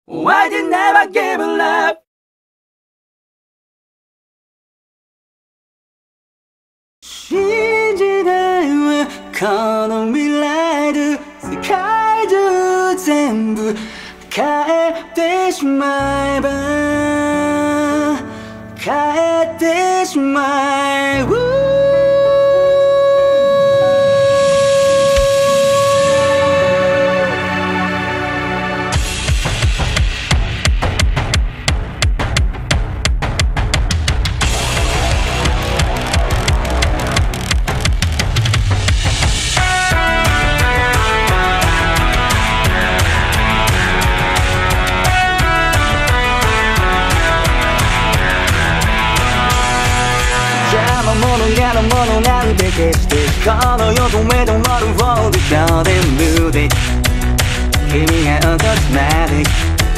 Why did never give up? 信じないわこの未来で世界中全部変えてしまえば変えてしまえば嫌なものなんて決してこの世と目止まるフォールドで無敵君が落とすまで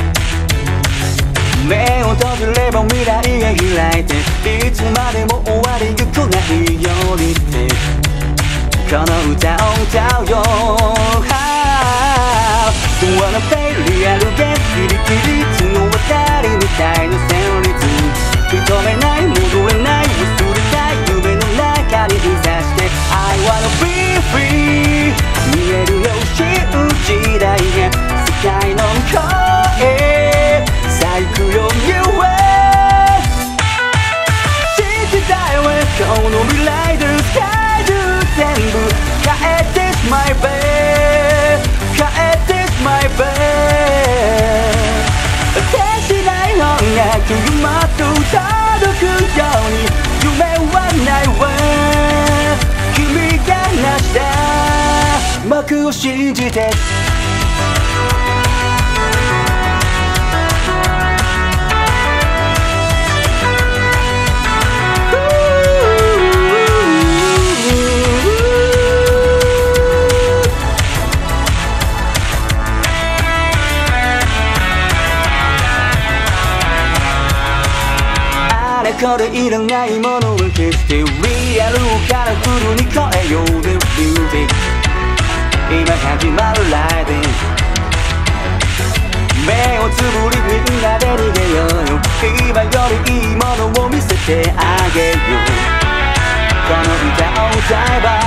目を閉じれば未来が開いていつまでも終わりが来ないようにってこの歌を歌うよ Don't wanna play real game キリキリ角渡りみたいな旋律認めない戻れない忘れたい夢の中にいさして I wanna be free 見えるよ信じたいが世界の向こうへさあ行くよ New way 信じたいわこの未来で世界中全部変えてしまえば変えてしまえば果てしない音楽がもっと届くように夢はないわ君が成した幕を信じてこれいらないものを消してリアルをカラフルに変えようぜ Beauty 今始まるライブ目をつぶりみんなで逃げようよ今よりいいものを見せてあげようこの歌を歌えば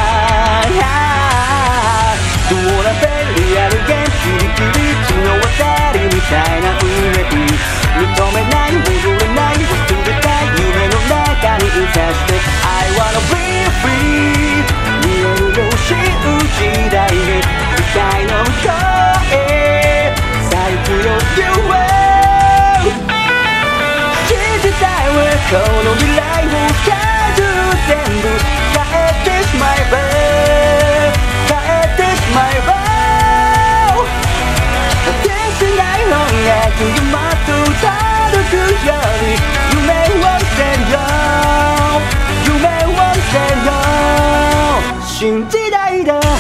Do wanna play real game キリキリ角渡りみたいな運命認めない戻れない忘れたい夢の中にいさして I wanna be free 見えるよ信じたいね世界の向こうへさあ行くよ You will 信じたいわこの未来を世界中全部変えてしまえば変えてしまえば果てしない音楽がもっと届くように夢を捨てるよ夢を捨てるよ信じたいだ